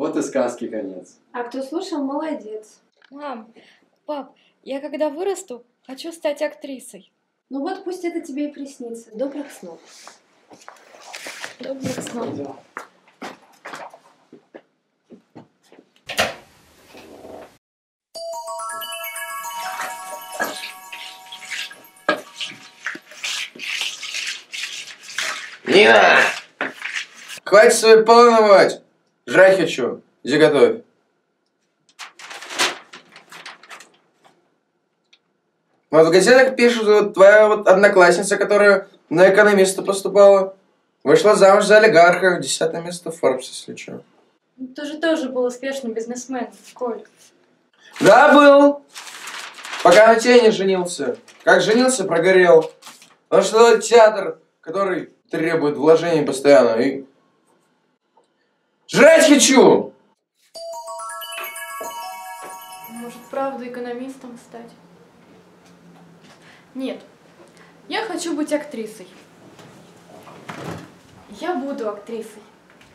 Вот и сказки конец. А кто слушал, молодец. Мам, пап, я когда вырасту, хочу стать актрисой. Ну вот пусть это тебе и приснится. Добрых снов. Добрых снов. Нина! Хватит свои полы намывать! Жрать хочу. Иди готовь. Вот в газетах пишут, вот твоя вот одноклассница, которая на экономиста поступала, вышла замуж за олигарха, 10 место в Forbes, если что. Ты же тоже был успешным бизнесменом, Коль. Да, был. Пока на тебе не женился. Как женился, прогорел. Потому что театр, который требует вложений постоянно. И... Жрать хочу! Может, правда экономистом стать? Нет, я хочу быть актрисой. Я буду актрисой.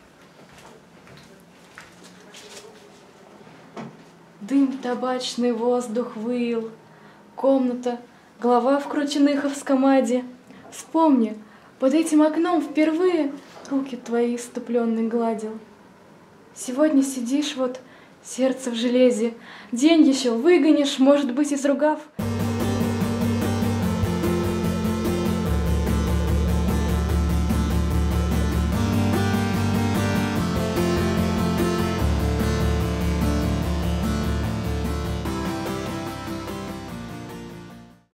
Дым, табачный воздух выл, комната, голова в крученыховском аде. Вспомни, под этим окном впервые руки твои иступленные гладил. Сегодня сидишь вот, сердце в железе, день еще выгонишь, может быть, изругав,